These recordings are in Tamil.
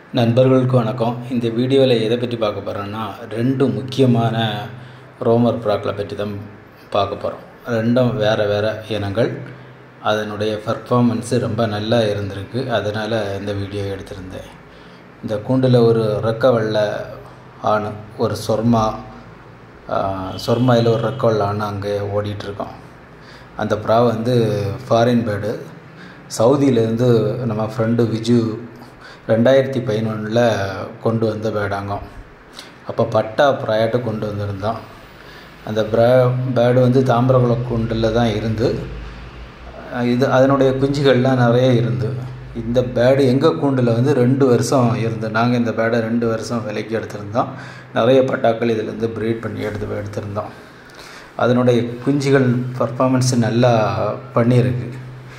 நண்பர்களுக்கு வணக்கம். இந்த வீடியோவில் எதை பற்றி பார்க்க போகிறோன்னா, ரெண்டு முக்கியமான ரோமர் ப்ராக்களை பற்றி தான் பார்க்க போகிறோம். ரெண்டும் வேறு இனங்கள். அதனுடைய பர்ஃபார்மன்ஸு ரொம்ப நல்லா இருந்திருக்கு. அதனால் இந்த வீடியோ எடுத்திருந்தேன். இந்த கூண்டில் ஒரு ரெக்க வெள்ளை ஆண், ஒரு சொர்மாயில் ஒரு ரெக்க வெள்ளை ஆண் அங்கே ஓடிட்டுருக்கோம். அந்த ப்ரா ஃபாரின் பேர்டு. சவுதியிலேருந்து நம்ம ஃப்ரெண்டு விஜு 2011 கொண்டு வந்த பேடாங்கம். அப்போ பட்டா ப்ராயாட்டு கொண்டு வந்திருந்தோம். அந்த பேடு தாமிரகுளம் கூண்டில் தான் இருந்து அதனுடைய குஞ்சுகள்லாம் நிறைய இருந்து. இந்த பேடு எங்கள் கூண்டில் 2 வருஷம் இருந்து. நாங்கள் இந்த பேடை 2 வருஷம் விலைக்கு எடுத்திருந்தோம். நிறைய பட்டாக்கள் இதிலேருந்து ப்ரீட் பண்ணி எடுத்திருந்தோம். அதனுடைய குஞ்சுகள் பர்ஃபார்மன்ஸ் நல்லா பண்ணியிருக்கு.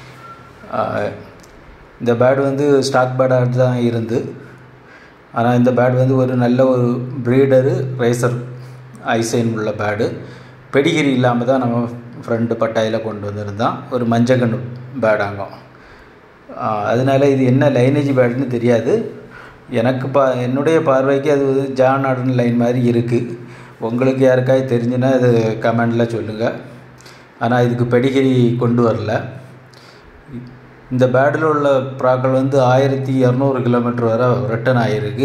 இந்த பேடு ஸ்டாக் பேடாக தான் இருந்து. ஆனால் இந்த பேடு ஒரு நல்ல ஒரு ப்ரீடரு, ரேசர் ஐசைன் உள்ள பேடு. பெடிகிரி இல்லாமல் தான் நம்ம ஃப்ரெண்டு பட்டாயில் கொண்டு வந்திருந்தோம். ஒரு மஞ்சக்கண்ணு பேடாங்கம். அதனால் இது என்ன லைனேஜ் பேடுன்னு தெரியாது எனக்கு. என்னுடைய பார்வைக்கு அது ஜான் ஆர்டன் லைன் மாதிரி இருக்குது. உங்களுக்கு யாருக்காவது தெரிஞ்சுன்னா இது கமெண்டில் சொல்லுங்கள். ஆனால் இதுக்கு பெடிகிரி கொண்டு வரல. இந்த பேடில் உள்ள ப்ராக்கள் 1200 கிலோமீட்டர் வரை ரிட்டன் ஆகிருக்கு.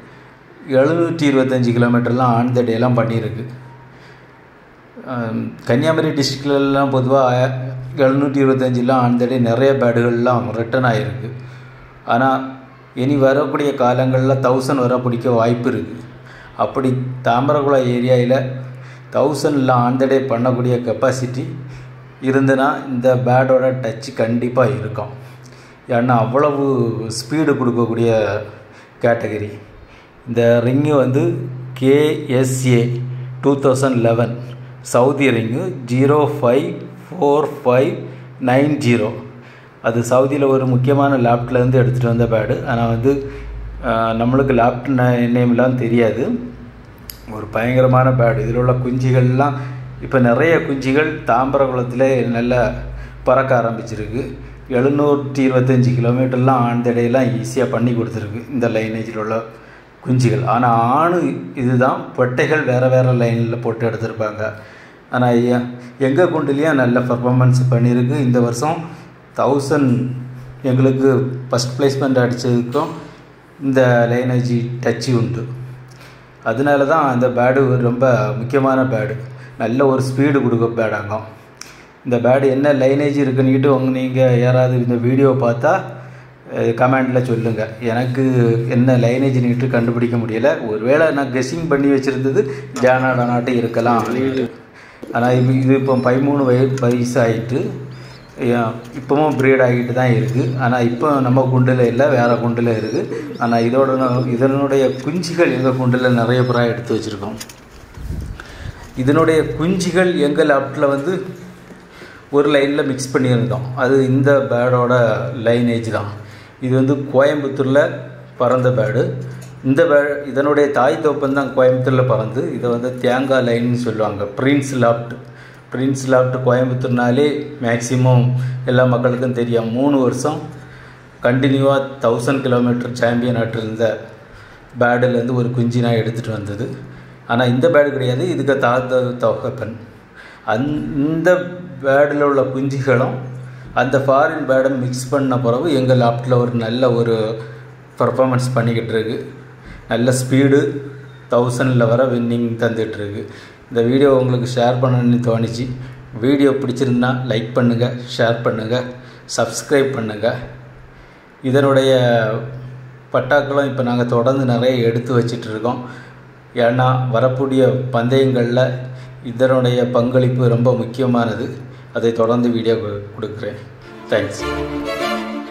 725 கிலோமீட்டர்லாம் ஆன் த டேலாம் பண்ணியிருக்கு. கன்னியாகுமரி டிஸ்ட்ரிக்ட்லாம் பொதுவாக 725 ஆன் த டே நிறைய பேடுகள்லாம் ரிட்டன் ஆகிருக்கு. ஆனால் இனி வரக்கூடிய காலங்களில் 1000 வரை பிடிக்க வாய்ப்பு இருக்குது. அப்படி தாமிரகுளம் ஏரியாவில் 1000 ஆன் த டே பண்ணக்கூடிய கெப்பாசிட்டி இருந்துன்னா இந்த பேடோட டச்சு கண்டிப்பாக இருக்கும். ஏன்னா அவ்வளவு ஸ்பீடு கொடுக்கக்கூடிய கேட்டகரி. இந்த ரிங்கு KSA 2011 சவுதி ரிங்கு 054590. அது சவுதியில் ஒரு முக்கியமான லேப்ட்லேருந்து எடுத்துகிட்டு வந்த பேடு. ஆனால் நம்மளுக்கு லேப்ட் நேம்லாம் தெரியாது. ஒரு பயங்கரமான பேடு. இதில் உள்ள குஞ்சுகள்லாம் இப்போ நிறைய குஞ்சுகள் தாம்பரகுளத்தில் நல்லா பறக்க ஆரம்பிச்சிருக்கு. 725 கிலோமீட்டர்லாம் ஆன் தடையெல்லாம் ஈஸியாக பண்ணி கொடுத்துருக்கு இந்த லைனேஜில் உள்ள குஞ்சுகள். ஆனால் ஆணு இதுதான். பொட்டைகள் வேறு லைனில் போட்டு எடுத்திருப்பாங்க. ஆனால் எங்கள் குண்டுலேயும் நல்ல பர்ஃபார்மன்ஸ் பண்ணியிருக்கு. இந்த வருஷம் 1000 எங்களுக்கு ஃபஸ்ட் ப்ளேஸ்மெண்ட் அடித்ததுக்கும் இந்த லைனேஜி டச்சு உண்டு. அதனால தான் அந்த பேடு ரொம்ப முக்கியமான பேடு. நல்ல ஒரு ஸ்பீடு கொடுக்க பேடாங்க. இந்த பேடு என்ன லைனேஜ் இருக்குன்னுக்கிட்டு நீங்கள் யாராவது இந்த வீடியோ பார்த்தா கமெண்டில் சொல்லுங்கள். எனக்கு என்ன லைனேஜ்னுக்கிட்டு கண்டுபிடிக்க முடியலை. ஒருவேளை நான் கெஸ்ஸிங் பண்ணி வச்சுருந்தது ஜானாடானாட்டு இருக்கலாம். ஆனால் இது இப்போ 13 வயசு ஆகிட்டு இப்போவும் ப்ரீட் ஆகிட்டு தான் இருக்குது. ஆனால் இப்போ நம்ம குண்டில் இல்லை, வேறு குண்டில் இருக்குது. ஆனால் இதனுடைய குஞ்சுகள் எங்கள் குண்டில் நிறைய புறா எடுத்து வச்சுருக்கோம். இதனுடைய குஞ்சுகள் எங்கள் லேப்டில் ஒரு லைனில் மிக்ஸ் பண்ணியிருந்தோம். அது இந்த பேடோட லைனேஜ் தான். இது கோயம்புத்தூரில் பறந்த பேடு. இந்த இதனுடைய தாய் தோப்பன் தான் கோயம்புத்தூரில் பறந்து. இதை தேங்காய் லைன்னு சொல்லுவாங்க. பிரின்ஸ் லாப்ட் கோயம்புத்தூர்னாலே மேக்சிமம் எல்லா மக்களுக்கும் தெரியும். 3 வருஷம் கண்டினியூவாக 1000 கிலோமீட்டர் சாம்பியன் ஆட்டு இருந்த பேடுலேருந்து ஒரு குஞ்சு நான் எடுத்துகிட்டு வந்தது. ஆனால் இந்த பேடு கிடையாது. இதுக்கு தகப்பன். இந்த பேடில் உள்ள குஞ்சுகளும் அந்த ஃபாரின் பேடை மிக்ஸ் பண்ண பிறகு எங்கள் லாப்டில் ஒரு நல்ல ஒரு பர்ஃபார்மன்ஸ் பண்ணிக்கிட்டு இருக்கு. நல்ல ஸ்பீடு 1000 வர வின்னிங் தந்துகிட்ருக்கு. இந்த வீடியோ உங்களுக்கு ஷேர் பண்ணணும்னு தோணிச்சு. வீடியோ பிடிச்சிருந்தா லைக் பண்ணுங்கள், ஷேர் பண்ணுங்கள், சப்ஸ்கிரைப் பண்ணுங்கள். இதனுடைய பட்டாக்களும் இப்போ நாங்கள் தொடர்ந்து நிறைய எடுத்து வச்சிட்ருக்கோம். ஏன்னா வரக்கூடிய பந்தயங்களில் இதனுடைய பங்களிப்பு ரொம்ப முக்கியமானது. அதை தொடர்ந்து வீடியோ கொடுக்குறேன். தேங்க்ஸ்.